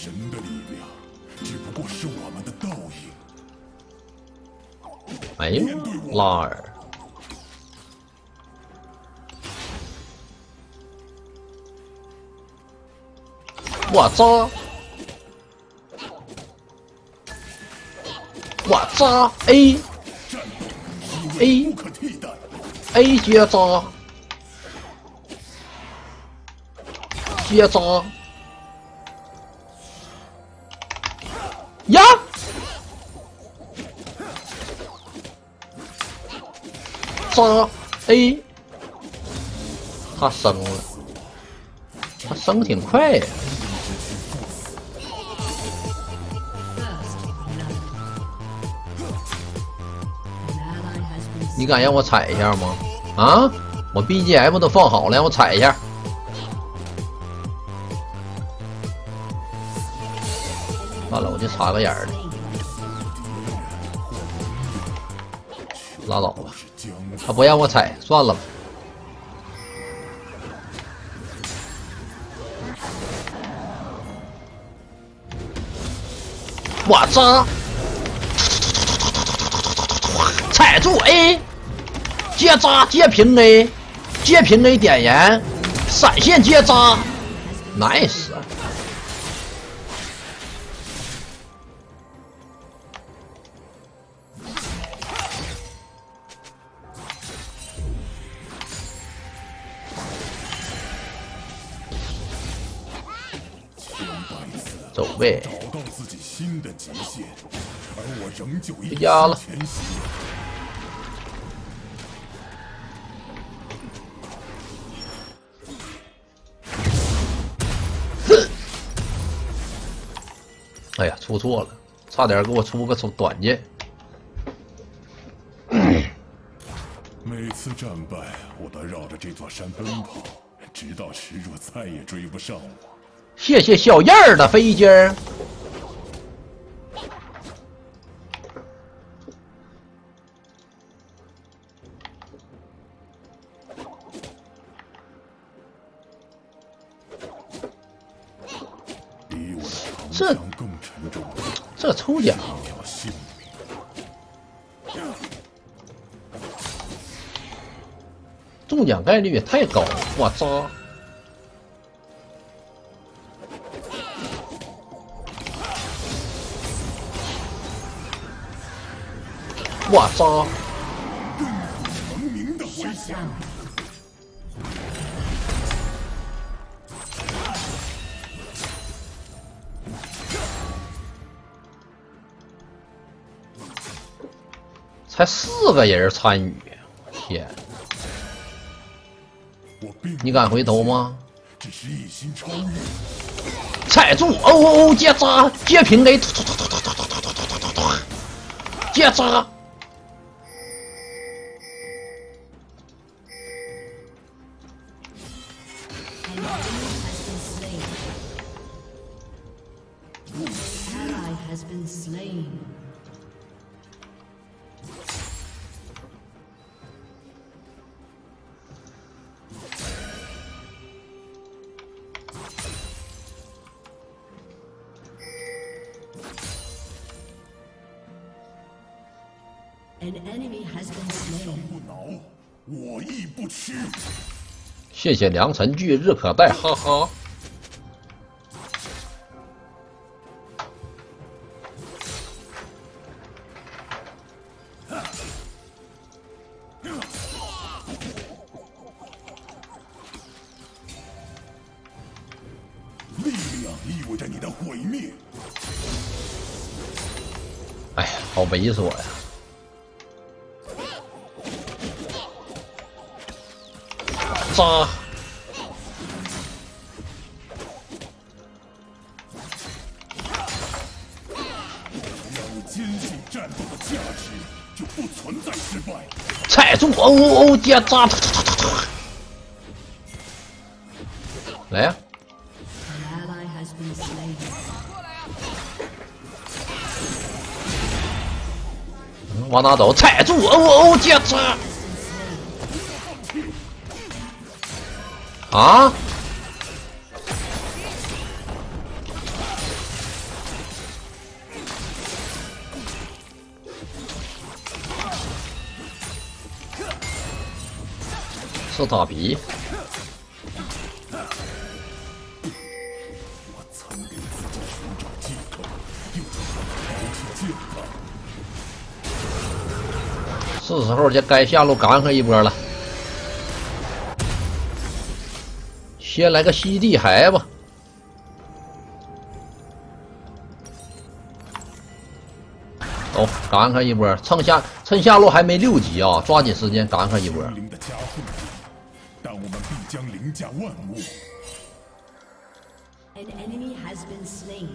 神的力量只不过是我们的倒影。 哎呦，拉尔，我操！我操 ！A 不可替代。 A 接招，接招呀！扎 A， 他升了，他升挺快呀。你敢让我踩一下吗？啊！我 BGM 都放好了，让我踩一下。完了，我就插个眼儿了。拉倒吧，他不让我踩，算了吧。我操！踩住 A， 接扎接平 A， 接平 A 点燃，闪现接扎 ，nice。走呗。 找到自己新的极限，而我仍旧一压了。 前行。 哎呀，出错了，差点给我出个短剑。 每次战败，我都绕着这座山奔跑，直到石若再也追不上我。 谢谢小燕儿的飞机儿。 比我的长枪更沉重。 这抽奖， 一条性命。 中奖概率也太高了，我操！我操！ 成名的回响。 才4个人参与，天！你敢回头吗？ 只是一心超越。 踩住！哦，接扎，接平 A， 接扎！不恼，我亦不屈。谢谢良辰巨日可待，哈哈。力量意味着你的毁灭。哎呀，好猥琐呀！扎！只要你坚信战斗的价值，就不存在失败。踩住！哦，接扎！来呀！往哪走？踩住！哦，接扎！啊！ 吃塔皮。 我曾给自己寻找借口，又怎么抛弃健康？ 是时候就该下路干他一波了。先来个吸地海吧。走，干他一波，趁下路还没6级啊，抓紧时间干他一波。 灵的加护，但我们必将凌驾万物。 An enemy has been slain.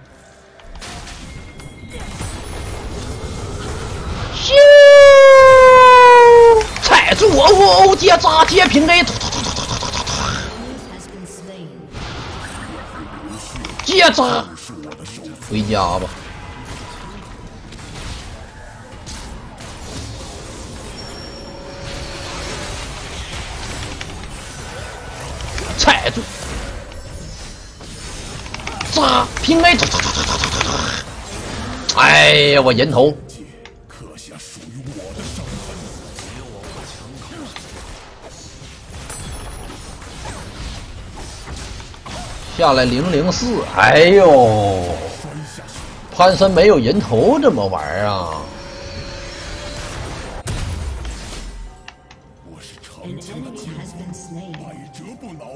咻！踩住！哦，接炸，接平 A， 接炸！回家吧。踩住！炸！平 A， 哎呀，我人头！ 刻下属于我的伤痕。 下来004，哎呦！潘森没有人头怎么玩啊？ 我是长枪的剑锋，百折不挠。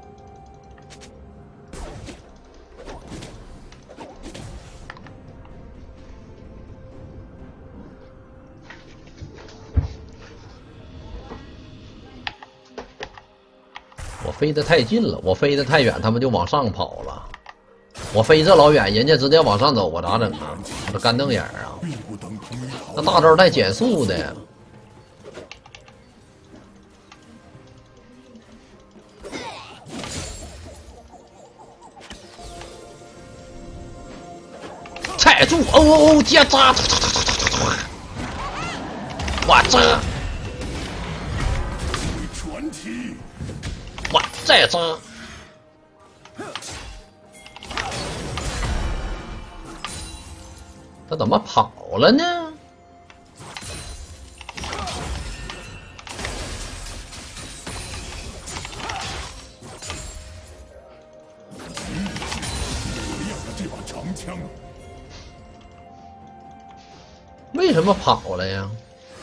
我飞得太近了，我飞得太远，他们就往上跑了。我飞这老远，人家直接往上走，我咋整啊？我这干瞪眼啊！那大招带减速的。踩住！哦，接扎！我扎！ 传奇！ 我再扎！他怎么跑了呢？ 这把长枪， 为什么跑了呀？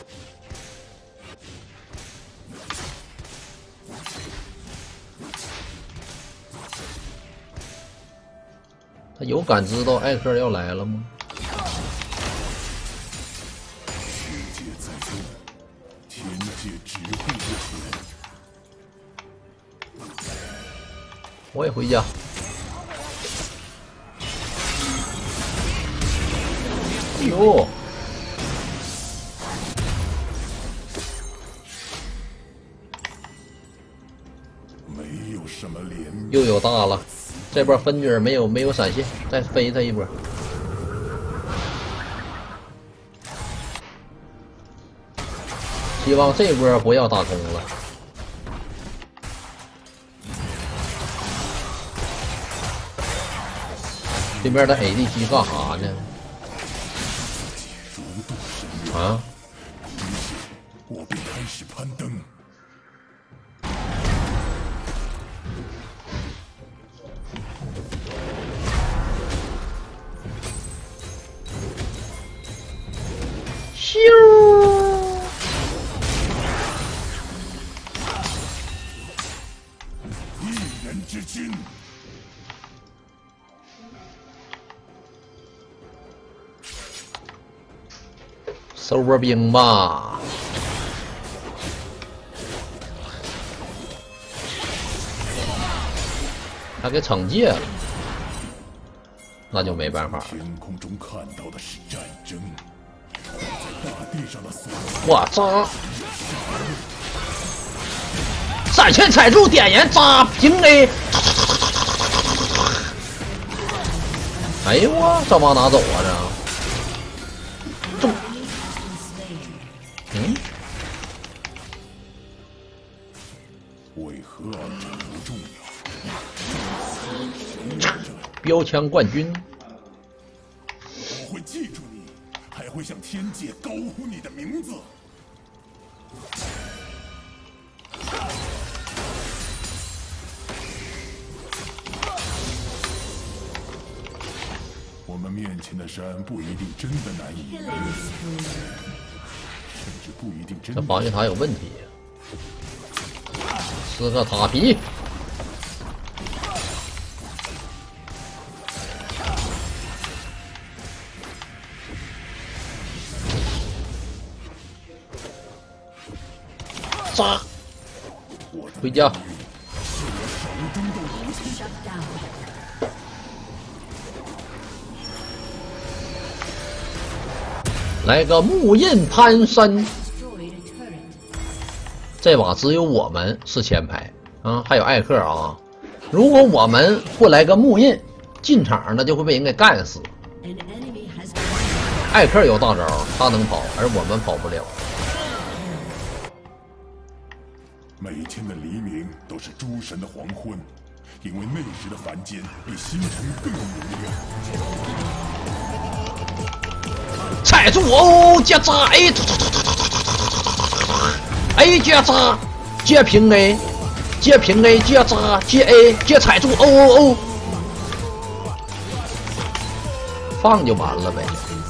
他有感知到艾克要来了吗？ 世界在动，天界止步不前。 我也回家。哎呦！ 没有什么怜悯。 又有大了，这波分女没有闪现，再飞他一波。希望这波不要打空了。对面的 ADC 干啥呢？啊！ 我便开始攀登。 咻！ 一人之君。 收波兵吧。他给惩戒了，那就没办法了。 天空中看到的是战争，在大地上的所有。 我扎！闪现踩住点燃扎平 A。哎呦我，这往哪走啊这？中。嗯？ 为何二战不重要？ 标枪冠军。 我会记住你，还会向天界高呼你的名字。 我们面前的山不一定真的难以逾越，甚至不一定真的。 这防御塔有问题，撕个塔皮。杀！回家。来个木印攀山。这把只有我们是前排啊，还有艾克啊。如果我们不来个木印，进场那就会被人给干死。艾克有大招，他能跑，而我们跑不了。 每天的黎明都是诸神的黄昏，因为那时的凡间比星辰更明亮。 踩住哦，接扎 A， A 接扎，接平 A， 接平 A， 接扎，接 A， 接踩住哦，放就完了呗。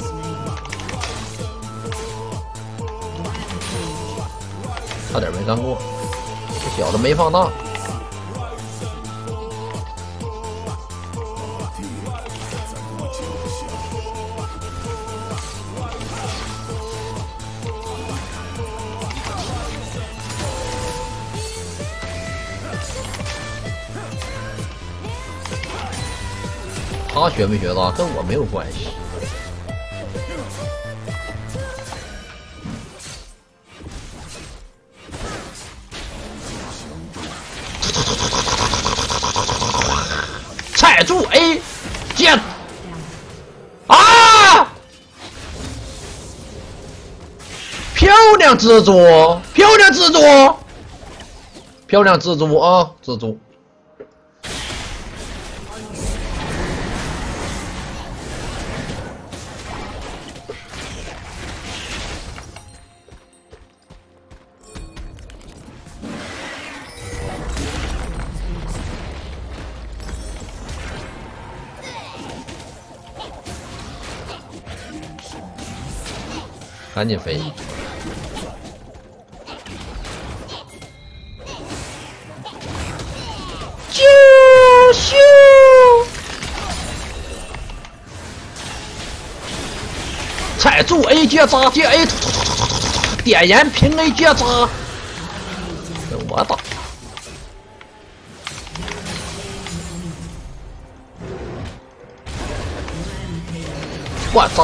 差点没干过，这小子没放大。他学没学到跟我没有关系。踩住 A， 接啊！漂亮蜘蛛，漂亮蜘蛛，漂亮蜘蛛啊！蜘蛛。赶紧飞！啾咻！踩住 A 接扎接 A， 点燃平 A 接扎，跟我打！我操！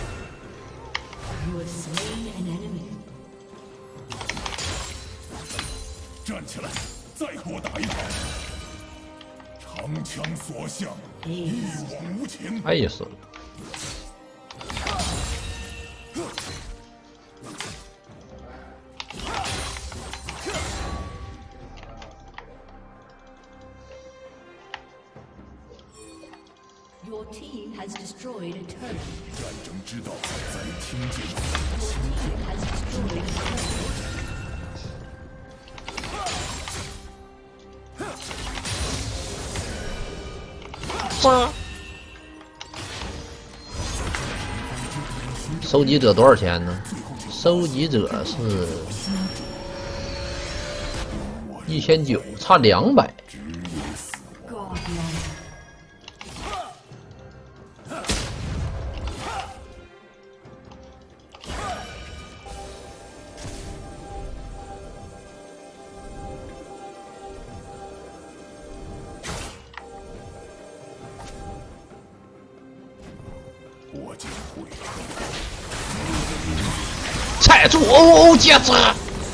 站起来，再给我打一场！长枪所向，一往无前。 哎呀，死了！ 战争之道在听见心跳。 杀！收集者多少钱呢？收集者是1900，差200。 我将会踩住哦接扎，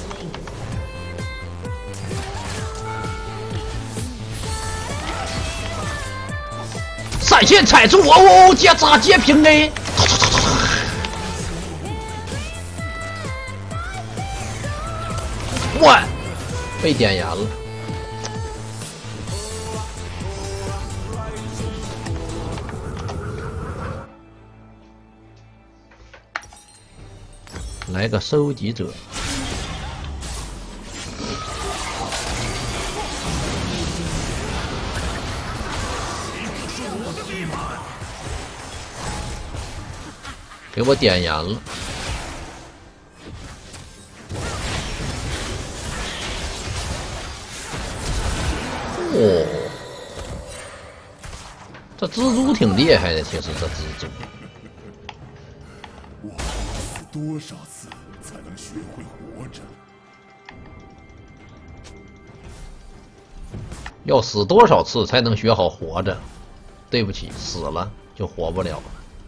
闪现踩住哦接扎接平 A， 我被点燃了。来个收集者， 给我点燃了。哦，这蜘蛛挺厉害的，其实这蜘蛛。 我要死多少次才能学会活着？ 要死多少次才能学好活着？对不起，死了就活不了了。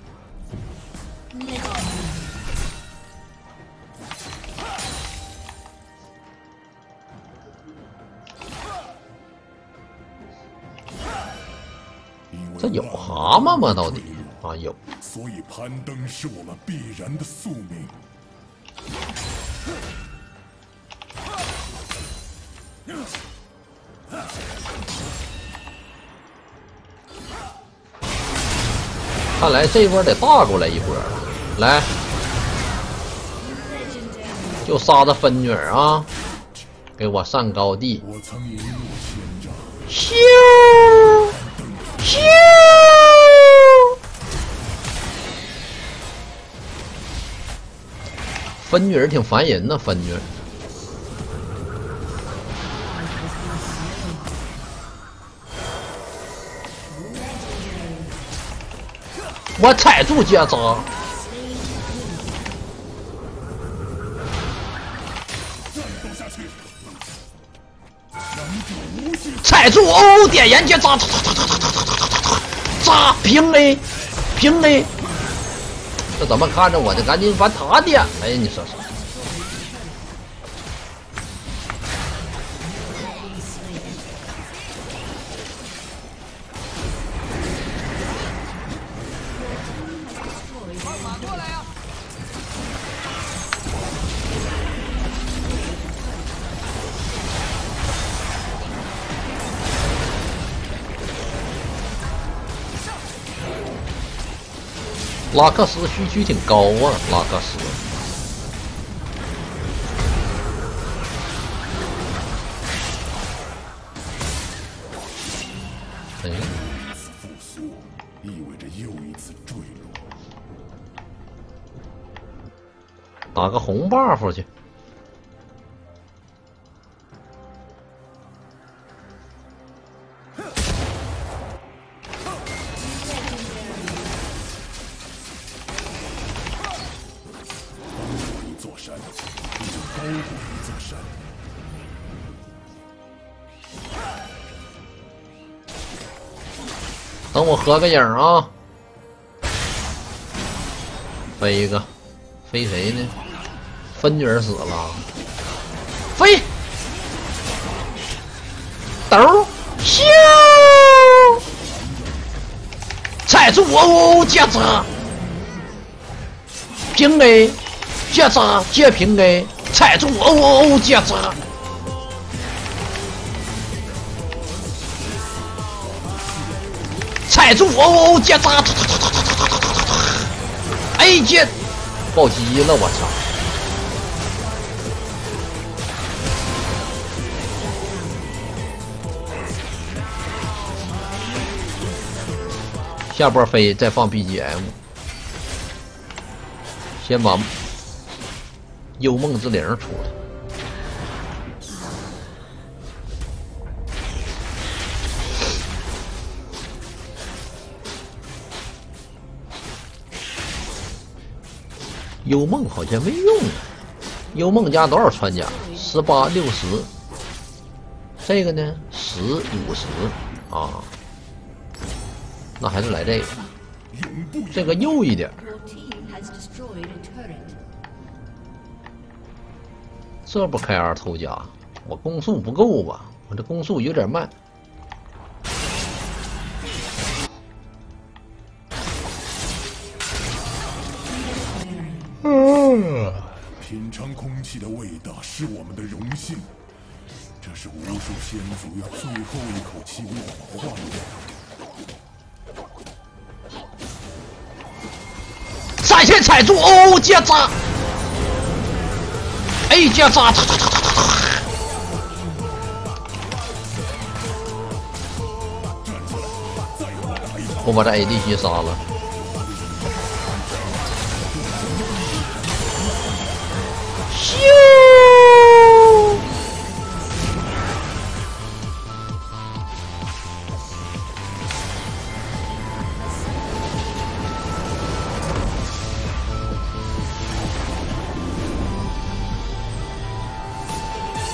这有蛤蟆吗？到底啊有。 所以攀登是我们必然的宿命。 看来这波得大过来一波了，来，就杀这分女啊！给我上高地！ 我曾一路千丈， 咻咻！分女挺烦人呢，分女。我踩住结扎，踩住哦，点燃结扎，扎平 A， 平 A， 这怎么看着我的？赶紧把他点！哎，你说说。拉克斯需求挺高啊，拉克斯。哎， 一次复苏意味着又一次坠落。 打个红 buff 去。等我合个影啊！飞一个，飞谁呢？分女儿死了，飞！抖咻！踩住我接着平 A， 接着接平 A， 踩住我接着。踩住我接扎，哎接暴击了，我操！下波飞再放 BGM， 先把幽梦之灵出来。幽梦好像没用啊，幽梦加多少穿甲？18、60，这个呢？10、50啊，那还是来这个，这个右一点。这不开2头甲，我攻速不够吧？我这攻速有点慢。 品尝空气的味道是我们的荣幸，这是无数先祖用最后一口气为我们换的。 闪现踩住哦，接扎，哎接扎，我把这 ADC 杀了。